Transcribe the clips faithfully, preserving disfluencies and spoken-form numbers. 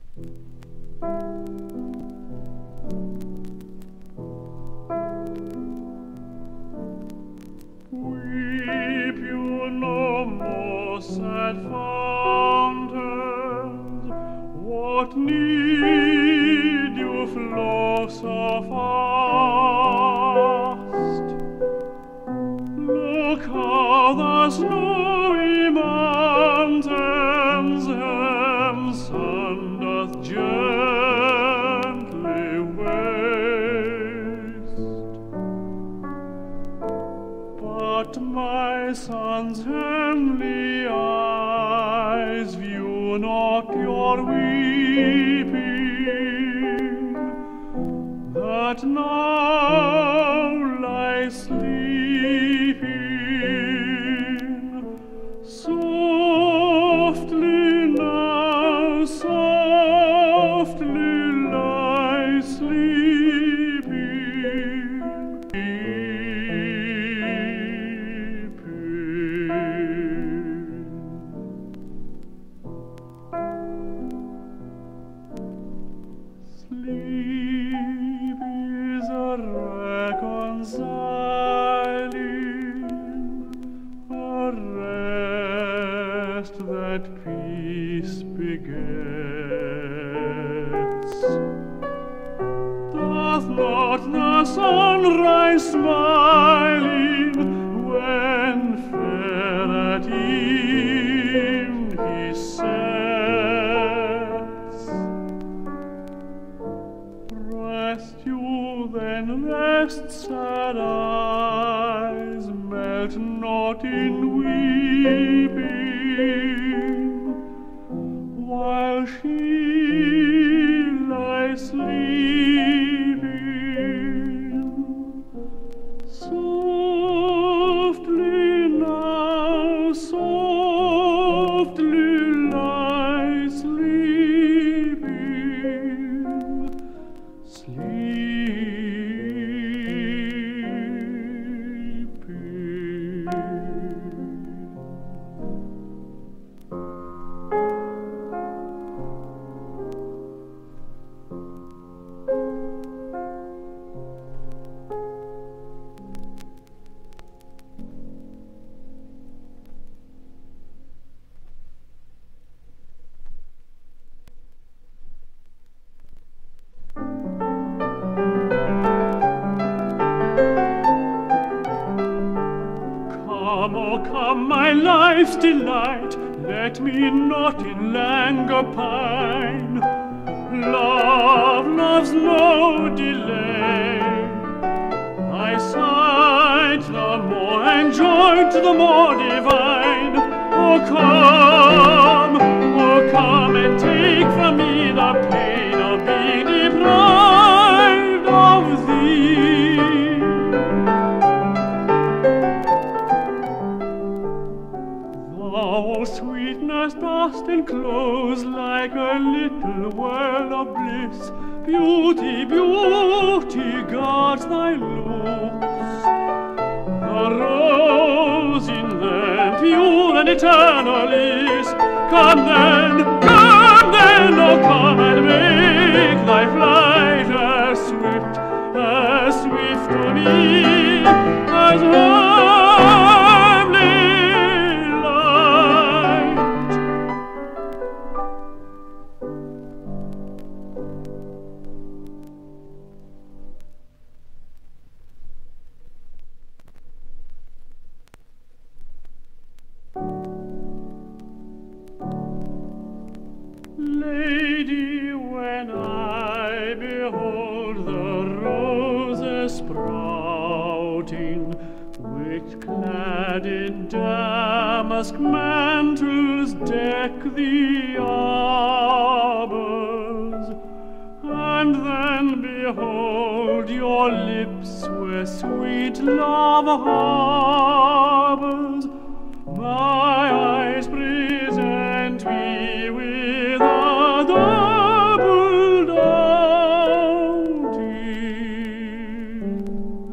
Weep you no more, sad fountains, what need you flow so fast? Look how the snowy mountains hem sun doth gently waste. But my son's heavenly eyes view not your weeping, that now lie sleeping. Softly now, softly lie sleeping. Sleep is a reconciling, a rest that peace begets. Doth not the sunrise smiling, when fair at even he sets? Rest you then, rest, sad eyes, melt not in weeping, while she lies sleeping. Softly now, softly lie sleeping, sleeping. Come, oh come, my life's delight, let me not in languor pine. Love loves no delay. I sight the more and joy to the more divine. Oh come, oh come and take from me the pain of being deprived of thee. Thou, sweetness, dost enclose like a little world of bliss. Beauty, beauty guards thy looks. The rose in them pure and eternal is. Come then, come then, oh come and make thy flight as swift, as swift to me, as heavenly light. Lady, when I behold the roses sprouting, which clad in damask mantles deck the arbors, and then behold your lips where sweet love harbors, my eyes present me with a double doubting.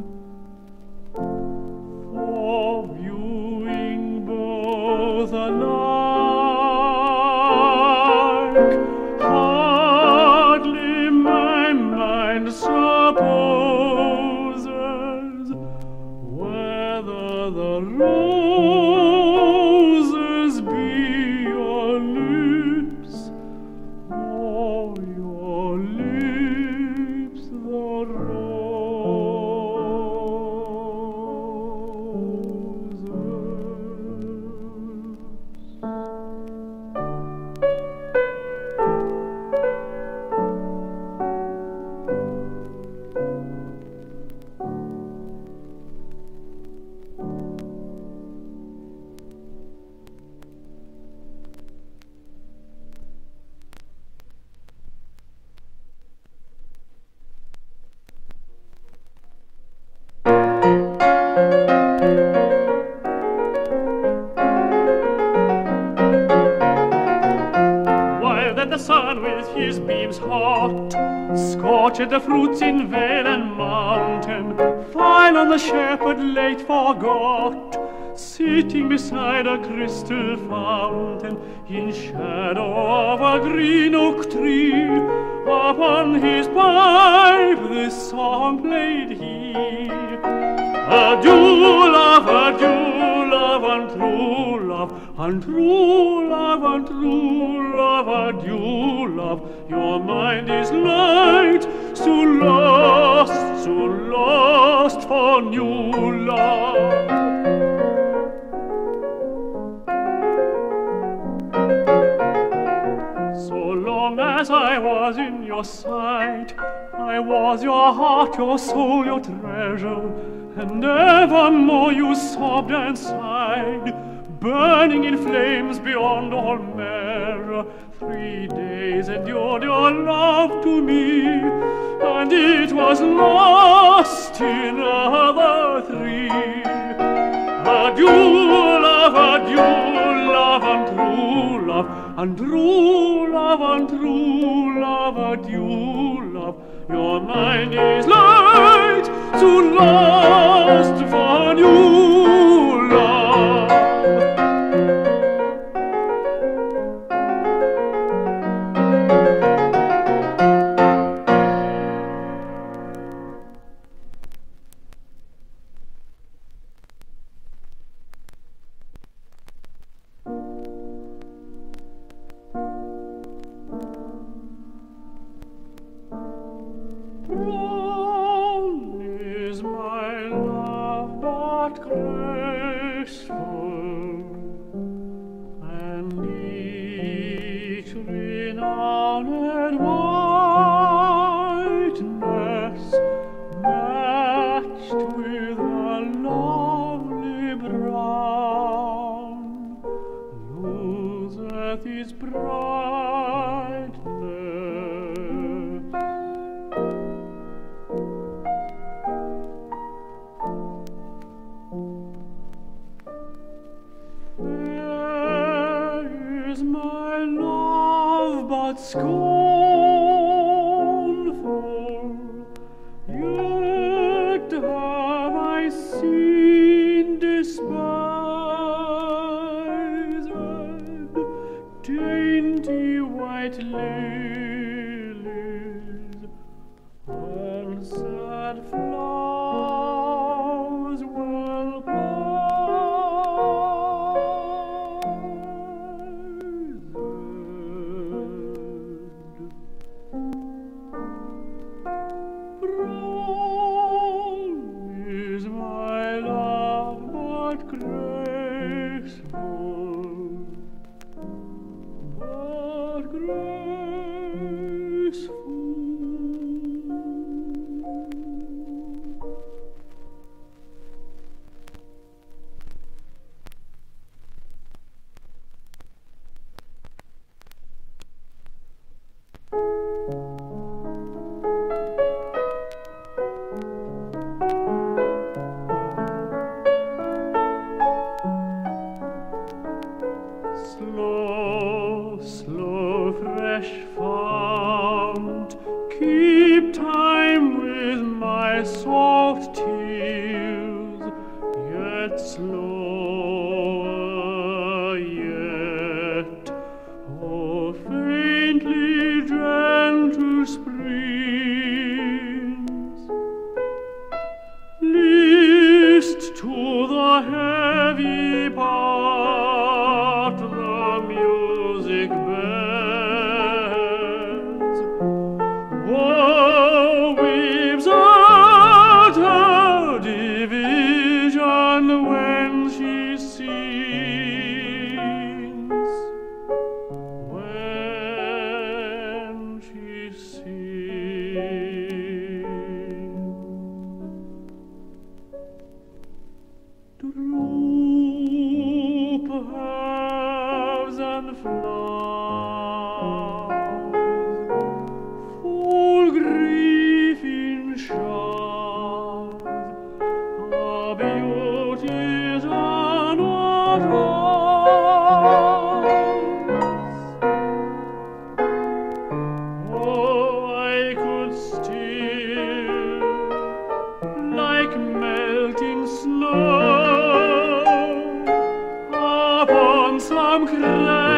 For viewing both alike, the sun with his beams hot, scorched the fruits in vale and mountain, while on the shepherd late forgot, sitting beside a crystal fountain, in shadow of a green oak tree, upon his pipe this song played he. Adieu, love, adieu, love, and true love, and true love, and true love, adieu, love. Your mind is light, so lost, so lost for new love. So long as I was in your sight, I was your heart, your soul, your treasure, and evermore you sobbed and sighed, burning in flames beyond all measure. Three days endured your love to me, and it was lost in other three. Adieu, love, adieu, love, and true love, and true love, and true love, adieu, love. Your mind is light, so lost for new love.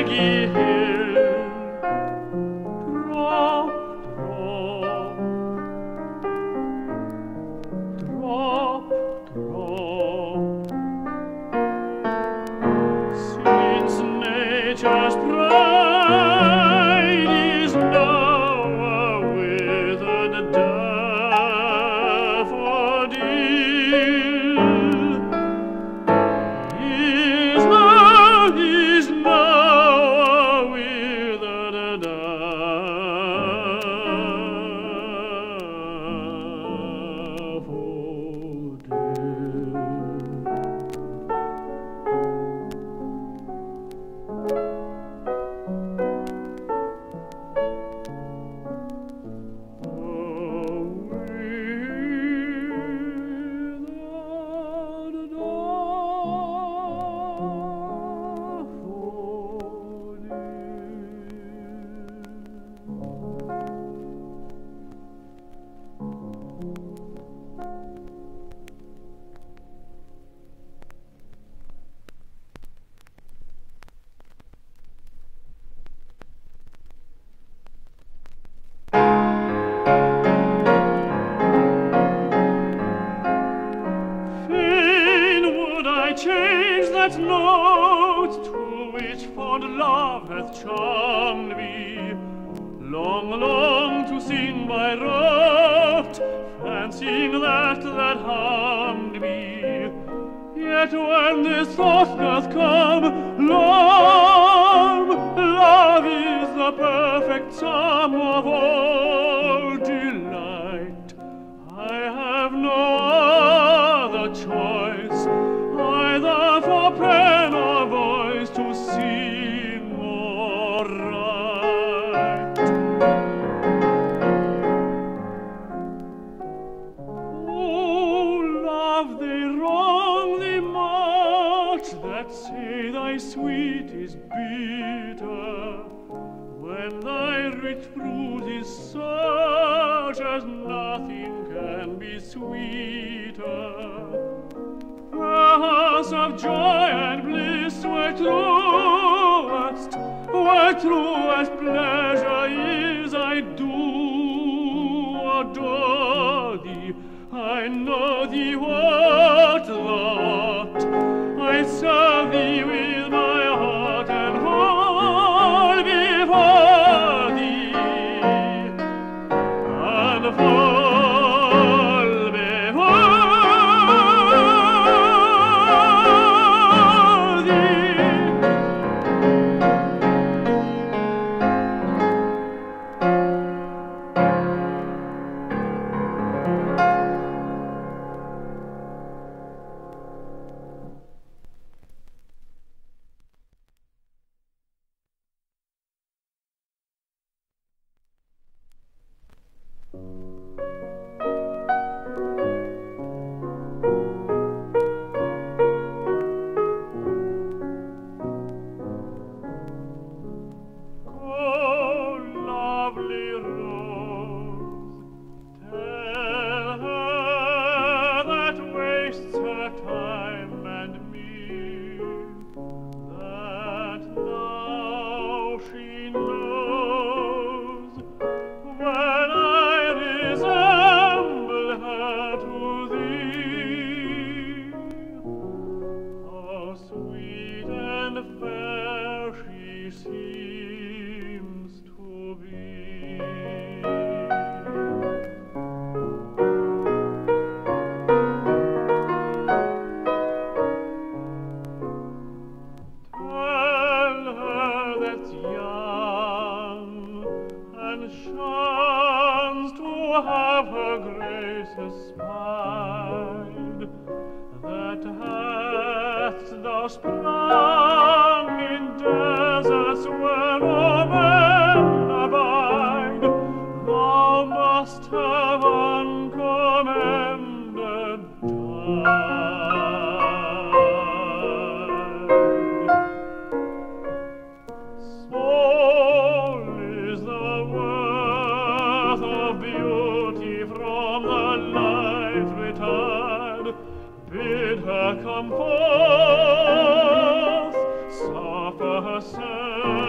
craggy hill. Drop, drop, drop, drop. Since nature's pride is now a withered daffodil, is now, is now a withered change that note to which fond love hath charmed me. Long, long to sing by rote, fancying that that harmed me. Yet when this thought doth come, love, love is the perfect sum of all delight. I have no other choice, either for pen or voice, to sing or write. Oh, love, they wrong thee much that say thy sweet is bitter, when thy rich fruit is such as nothing can be sweeter. Hours of joy and bliss where truest, where truest pleasure is, I do adore thee. I know thee what thou art. I serve thee with my heart and fall before thee, and fall. Bid her come forth, suffer her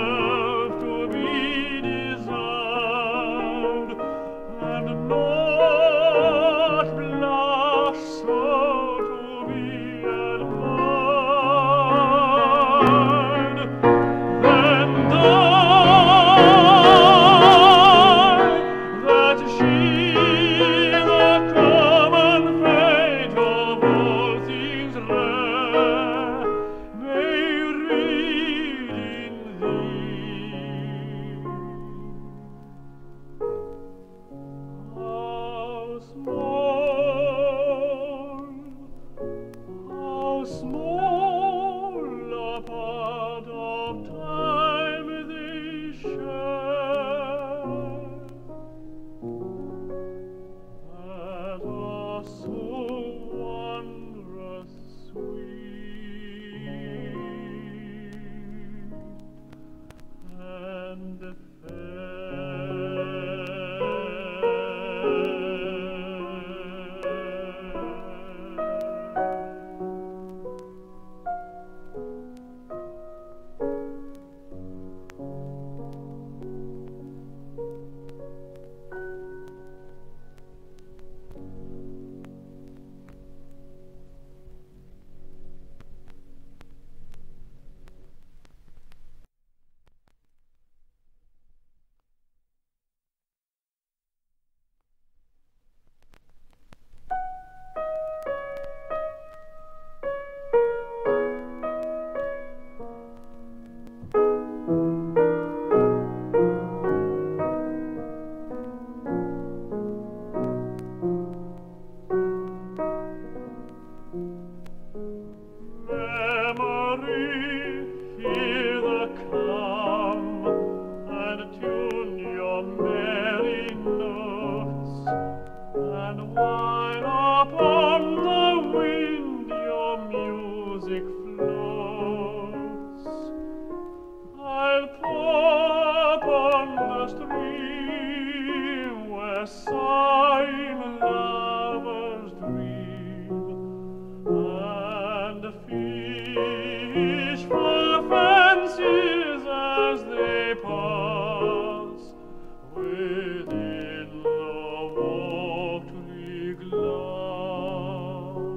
a sighing lover's dream, and fish for fancies as they pass within the watery glass.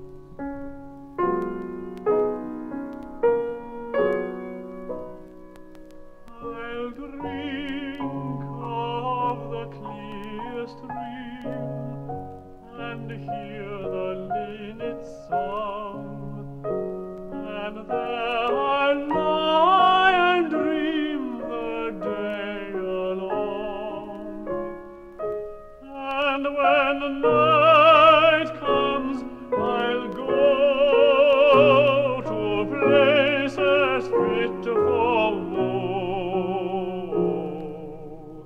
I'll drink of the clear stream and hear the linnet's song, and there I'll lie and dream the day along. And when the night comes, I'll go to places fit for woe,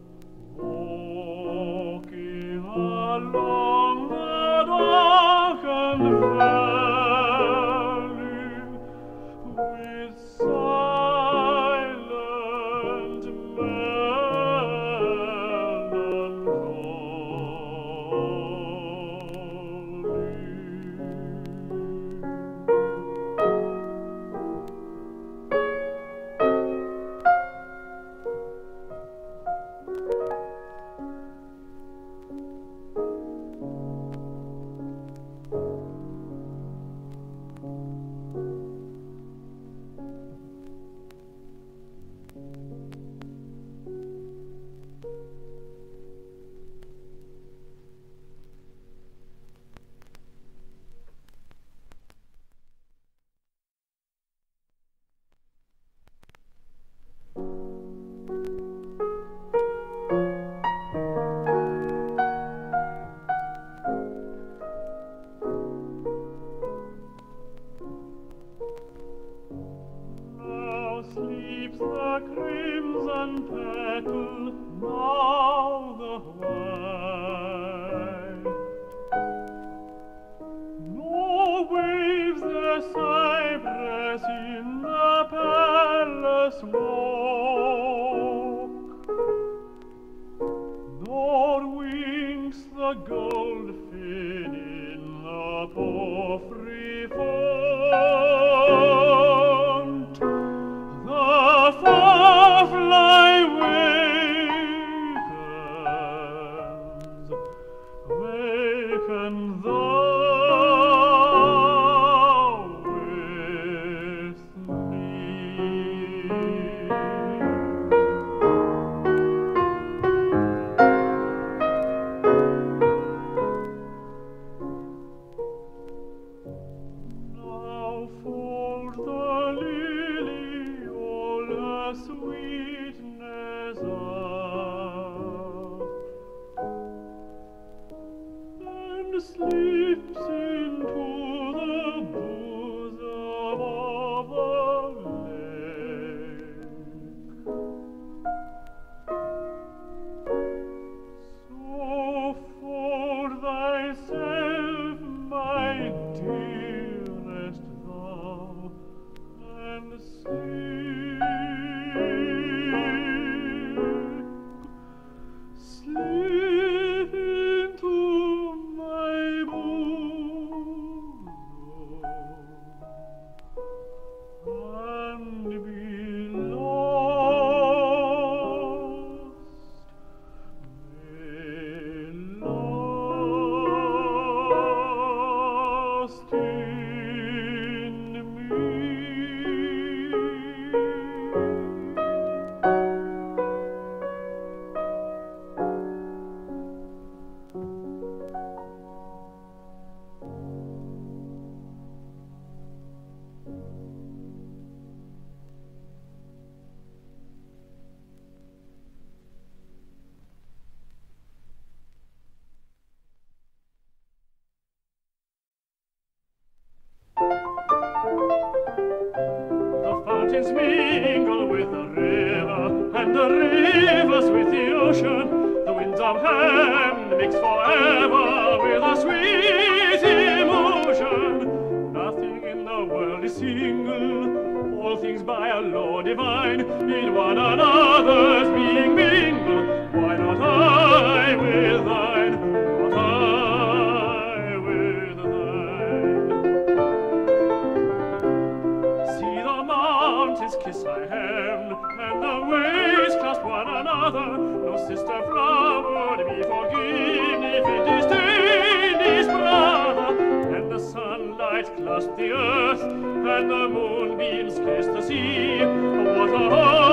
walking along the darkened valley with silent Now sleeps the crimson petal, now the white, nor waves the cypress in the palace walk, nor winks the goldfin in the porphyry font. The firefly wakens, waken thou with me. Now fold the lily all her sweetness up, and slips into the bosom of the lake. So fold thyself, my dearest thou, and sleep, sleep into my bosom, and be lost, be lost in me. The fountains mingle with the river, and the rivers with the ocean. The winds of heaven mix forever with a sweet emotion. Nothing in the world is single, all things by a law divine, in one another's being mingled. Why not I will mother, no sister flower would be forgiven if it disdained his brother. And the sunlight clasped the earth, and the moonbeams kissed the sea. What a